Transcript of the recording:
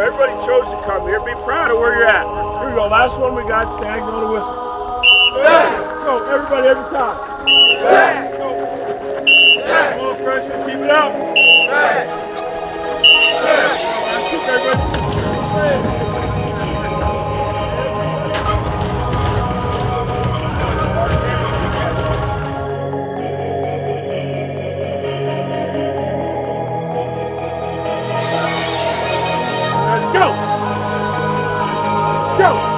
everybody chose to come here. Be proud of where you're at. Here we go. Last one we got. Stags on the whistle. Stags! Go, everybody, every time. Stags! Go. Stags! Come on, freshman, keep it up. Stags! Stags! Keep everybody. Go! Go!